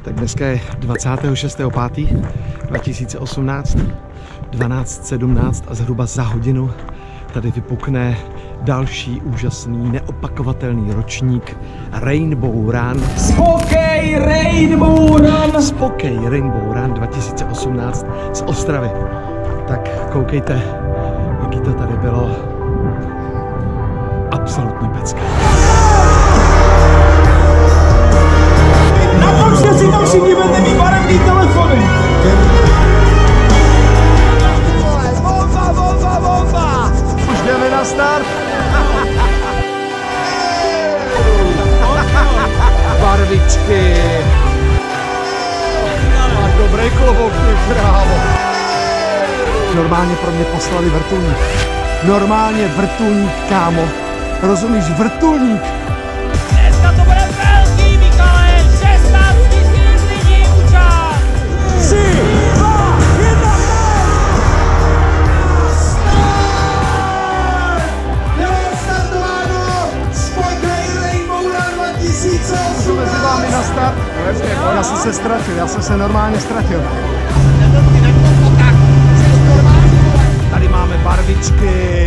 Tak dneska je 26.5.2018, 12:17 a zhruba za hodinu tady vypukne další úžasný, neopakovatelný ročník Rainbow Run. Spokej Rainbow Run! Spokej Rainbow Run 2018 z Ostravy. Tak koukejte, jaký to tady bylo. Absolutní pecka. Nakonečně si tam všichni budete mít barevný telefony! Bomba! Už jdeme na start! Barvičky! Máš dobrý klobouk, ty krávo! Normálně pro mě poslali vrtulník. Normálně vrtulník, kámo. Rozumíš? Vrtulník! Dneska to bude velký, Michale! 16 000 lidí účast! 3, 2, 1, Mezi vámi na start. Já jsem se ztratil, já jsem se normálně ztratil. Tady máme barvičky.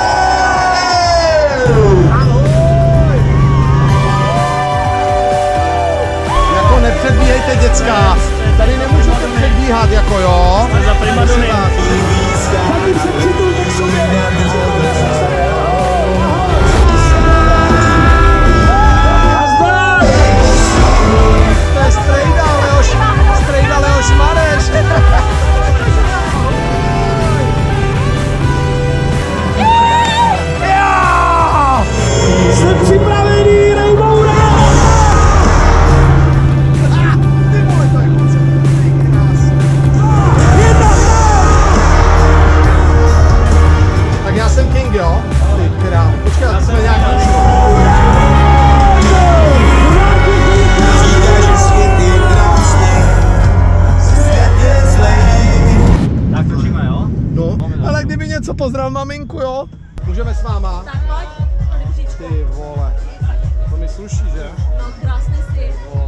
Jako nepředbíhejte, děcka. Tady nemůžete předbíhat, jako jo. Za primadony. To je strejda Leoš Mareš. Jsem připravený, Rainbow Run! Ty vole, to je koncept. Tak já jsem King, jo? Ty král. Počkej, to jsme nějak Tak točíme, jo? No, ale kdyby něco, pozdrav maminku, jo? Můžeme s váma? Tak pojď, to nebříčko. Ty vole, to mi sluší, že? No krásný jsi. Vole.